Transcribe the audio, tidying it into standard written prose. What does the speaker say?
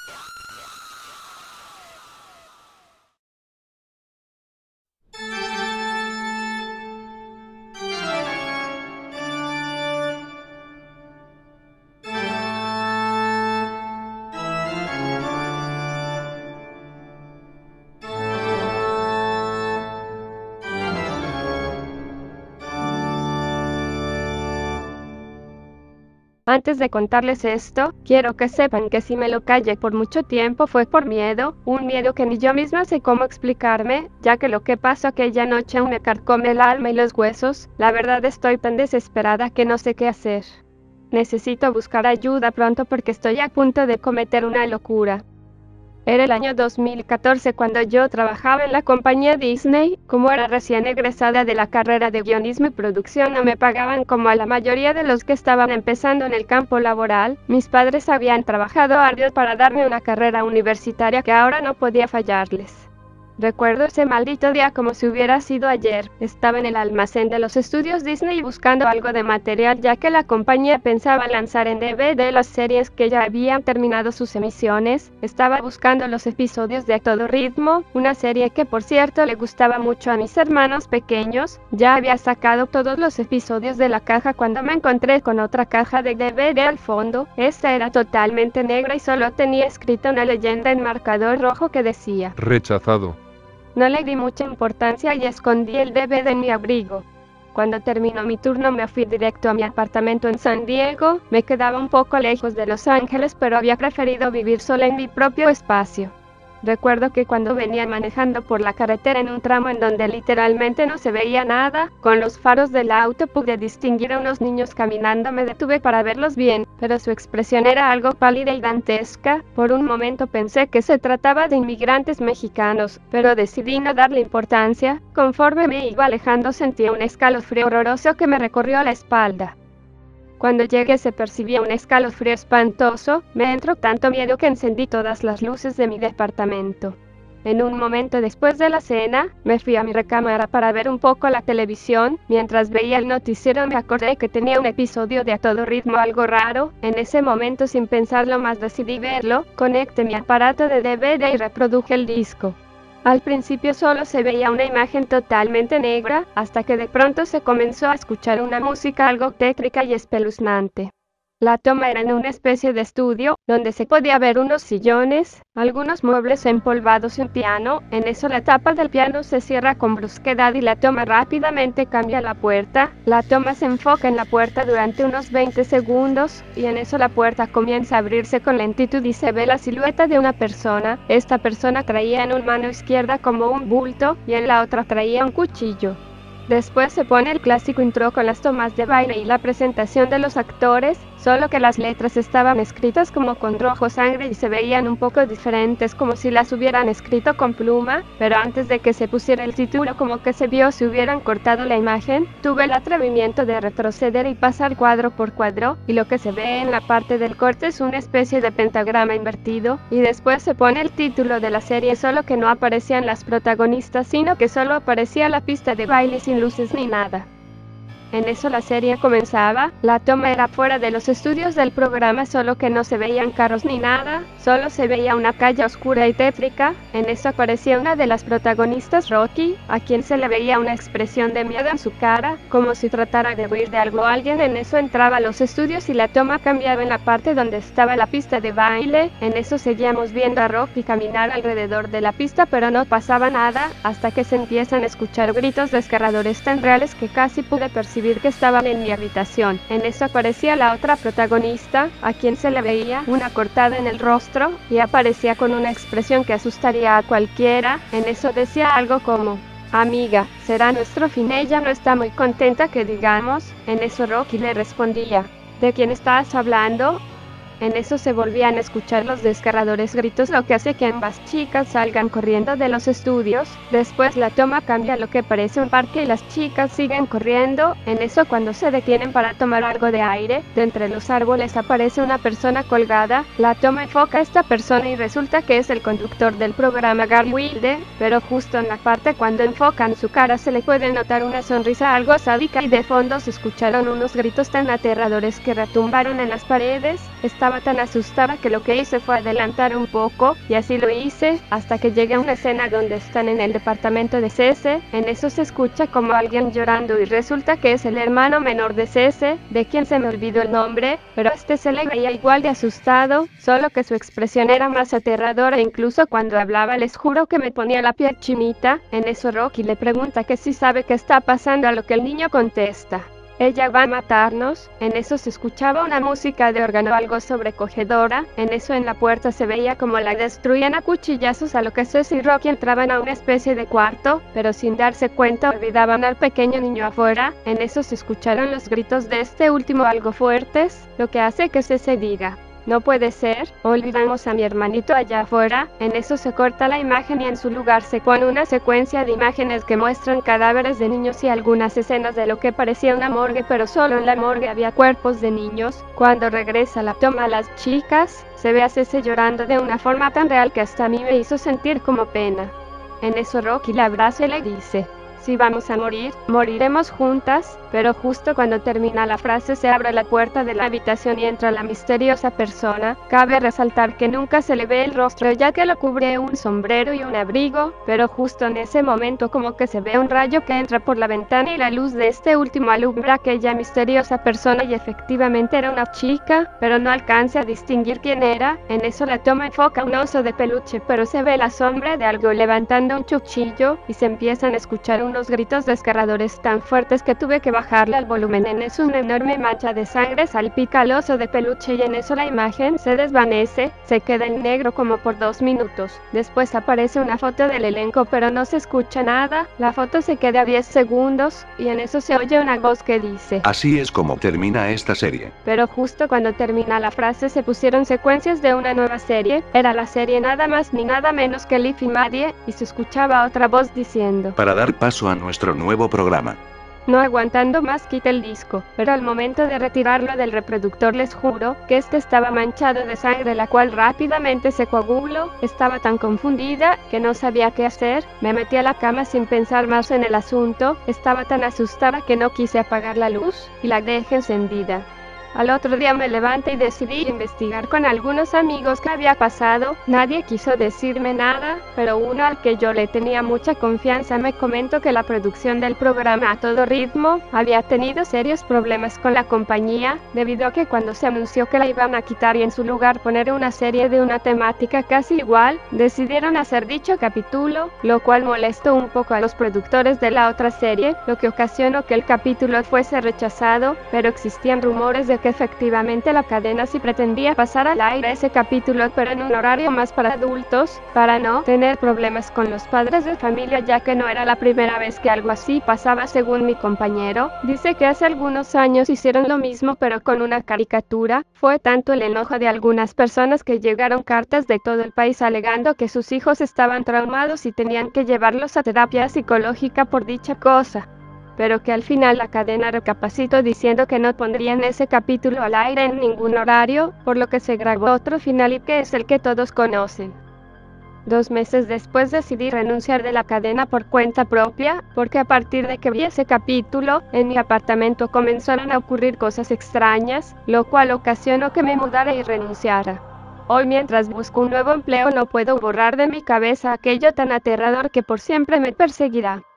Antes de contarles esto, quiero que sepan que si me lo callé por mucho tiempo fue por miedo, un miedo que ni yo misma sé cómo explicarme, ya que lo que pasó aquella noche aún me carcome el alma y los huesos. La verdad estoy tan desesperada que no sé qué hacer. Necesito buscar ayuda pronto porque estoy a punto de cometer una locura. Era el año 2014 cuando yo trabajaba en la compañía Disney. Como era recién egresada de la carrera de guionismo y producción, no me pagaban como a la mayoría de los que estaban empezando en el campo laboral. Mis padres habían trabajado arduo para darme una carrera universitaria que ahora no podía fallarles. Recuerdo ese maldito día como si hubiera sido ayer. Estaba en el almacén de los estudios Disney buscando algo de material, ya que la compañía pensaba lanzar en DVD las series que ya habían terminado sus emisiones. Estaba buscando los episodios de A Todo Ritmo, una serie que por cierto le gustaba mucho a mis hermanos pequeños. Ya había sacado todos los episodios de la caja cuando me encontré con otra caja de DVD al fondo. Esta era totalmente negra y solo tenía escrita una leyenda en marcador rojo que decía: rechazado. No le di mucha importancia y escondí el DVD en mi abrigo. Cuando terminó mi turno me fui directo a mi apartamento en San Diego. Me quedaba un poco lejos de Los Ángeles, pero había preferido vivir sola en mi propio espacio. Recuerdo que cuando venía manejando por la carretera en un tramo en donde literalmente no se veía nada, con los faros del auto pude distinguir a unos niños caminando. Me detuve para verlos bien, pero su expresión era algo pálida y dantesca. Por un momento pensé que se trataba de inmigrantes mexicanos, pero decidí no darle importancia. Conforme me iba alejando sentía un escalofrío horroroso que me recorrió la espalda. Cuando llegué se percibía un escalofrío espantoso. Me entró tanto miedo que encendí todas las luces de mi departamento. En un momento después de la cena, me fui a mi recámara para ver un poco la televisión. Mientras veía el noticiero me acordé que tenía un episodio de A Todo Ritmo algo raro. En ese momento, sin pensarlo más, decidí verlo. Conecté mi aparato de DVD y reproduje el disco. Al principio solo se veía una imagen totalmente negra, hasta que de pronto se comenzó a escuchar una música algo tétrica y espeluznante. La toma era en una especie de estudio, donde se podía ver unos sillones, algunos muebles empolvados y un piano. En eso la tapa del piano se cierra con brusquedad y la toma rápidamente cambia a la puerta. La toma se enfoca en la puerta durante unos 20 segundos, y en eso la puerta comienza a abrirse con lentitud y se ve la silueta de una persona. Esta persona traía en una mano izquierda como un bulto, y en la otra traía un cuchillo. Después se pone el clásico intro con las tomas de baile y la presentación de los actores, solo que las letras estaban escritas como con rojo sangre y se veían un poco diferentes, como si las hubieran escrito con pluma, pero antes de que se pusiera el título como que se vio si hubieran cortado la imagen. Tuve el atrevimiento de retroceder y pasar cuadro por cuadro, y lo que se ve en la parte del corte es una especie de pentagrama invertido, y después se pone el título de la serie, solo que no aparecían las protagonistas, sino que solo aparecía la pista de baile sin luces ni nada. En eso la serie comenzaba. La toma era fuera de los estudios del programa, solo que no se veían carros ni nada, solo se veía una calle oscura y tétrica. En eso aparecía una de las protagonistas, Rocky, a quien se le veía una expresión de miedo en su cara, como si tratara de huir de algo o alguien. En eso entraba a los estudios y la toma cambiaba en la parte donde estaba la pista de baile. En eso seguíamos viendo a Rocky caminar alrededor de la pista, pero no pasaba nada, hasta que se empiezan a escuchar gritos desgarradores tan reales que casi pude percibir que estaban en mi habitación. En eso aparecía la otra protagonista, a quien se le veía una cortada en el rostro, y aparecía con una expresión que asustaría a cualquiera. En eso decía algo como: amiga, será nuestro fin. Ella no está muy contenta que digamos. En eso Rocky le respondía: ¿de quién estás hablando? En eso se volvían a escuchar los desgarradores gritos, lo que hace que ambas chicas salgan corriendo de los estudios. Después la toma cambia a lo que parece un parque y las chicas siguen corriendo. En eso, cuando se detienen para tomar algo de aire, de entre los árboles aparece una persona colgada. La toma enfoca a esta persona y resulta que es el conductor del programa, Garth Wilde, pero justo en la parte cuando enfocan su cara se le puede notar una sonrisa algo sádica, y de fondo se escucharon unos gritos tan aterradores que retumbaron en las paredes. Estaba estaba tan asustada que lo que hice fue adelantar un poco, y así lo hice, hasta que llegué a una escena donde están en el departamento de Cece. En eso se escucha como alguien llorando y resulta que es el hermano menor de Cece, de quien se me olvidó el nombre, pero este se le veía igual de asustado, solo que su expresión era más aterradora e incluso cuando hablaba les juro que me ponía la piel chinita. En eso Rocky le pregunta que si sabe qué está pasando, a lo que el niño contesta: ella va a matarnos. En eso se escuchaba una música de órgano algo sobrecogedora. En eso en la puerta se veía como la destruían a cuchillazos, a lo que Cece y Rocky entraban a una especie de cuarto, pero sin darse cuenta olvidaban al pequeño niño afuera. En eso se escucharon los gritos de este último algo fuertes, lo que hace que Cece diga: no puede ser, olvidamos a mi hermanito allá afuera. En eso se corta la imagen y en su lugar se pone una secuencia de imágenes que muestran cadáveres de niños y algunas escenas de lo que parecía una morgue, pero solo en la morgue había cuerpos de niños. Cuando regresa la toma a las chicas, se ve a Cece llorando de una forma tan real que hasta a mí me hizo sentir como pena. En eso Rocky la abraza y le dice: si vamos a morir, moriremos juntas. Pero justo cuando termina la frase se abre la puerta de la habitación y entra la misteriosa persona. Cabe resaltar que nunca se le ve el rostro ya que lo cubre un sombrero y un abrigo, pero justo en ese momento como que se ve un rayo que entra por la ventana y la luz de este último alumbra a aquella misteriosa persona y efectivamente era una chica, pero no alcanza a distinguir quién era. En eso la toma enfoca un oso de peluche, pero se ve la sombra de algo levantando un cuchillo y se empiezan a escuchar unos gritos desgarradores tan fuertes que tuve que bajarle al volumen. En eso una enorme mancha de sangre salpica al oso de peluche y en eso la imagen se desvanece, se queda en negro como por 2 minutos. Después aparece una foto del elenco pero no se escucha nada, la foto se queda a 10 segundos y en eso se oye una voz que dice: así es como termina esta serie. Pero justo cuando termina la frase se pusieron secuencias de una nueva serie, era la serie nada más ni nada menos que Leaf y Maddie, y se escuchaba otra voz diciendo: para dar paso a nuestro nuevo programa. No aguantando más quité el disco, pero al momento de retirarlo del reproductor les juro que este estaba manchado de sangre, la cual rápidamente se coaguló. Estaba tan confundida que no sabía qué hacer, me metí a la cama sin pensar más en el asunto, estaba tan asustada que no quise apagar la luz y la dejé encendida. Al otro día me levanté y decidí investigar con algunos amigos qué había pasado. Nadie quiso decirme nada, pero uno al que yo le tenía mucha confianza me comentó que la producción del programa A Todo Ritmo había tenido serios problemas con la compañía, debido a que cuando se anunció que la iban a quitar y en su lugar poner una serie de una temática casi igual, decidieron hacer dicho capítulo, lo cual molestó un poco a los productores de la otra serie, lo que ocasionó que el capítulo fuese rechazado, pero existían rumores de que efectivamente la cadena sí pretendía pasar al aire ese capítulo, pero en un horario más para adultos, para no tener problemas con los padres de familia, ya que no era la primera vez que algo así pasaba. Según mi compañero, dice que hace algunos años hicieron lo mismo pero con una caricatura. Fue tanto el enojo de algunas personas que llegaron cartas de todo el país alegando que sus hijos estaban traumados y tenían que llevarlos a terapia psicológica por dicha cosa, pero que al final la cadena recapacitó diciendo que no pondrían ese capítulo al aire en ningún horario, por lo que se grabó otro final y que es el que todos conocen. 2 meses después decidí renunciar de la cadena por cuenta propia, porque a partir de que vi ese capítulo, en mi apartamento comenzaron a ocurrir cosas extrañas, lo cual ocasionó que me mudara y renunciara. Hoy mientras busco un nuevo empleo no puedo borrar de mi cabeza aquello tan aterrador que por siempre me perseguirá.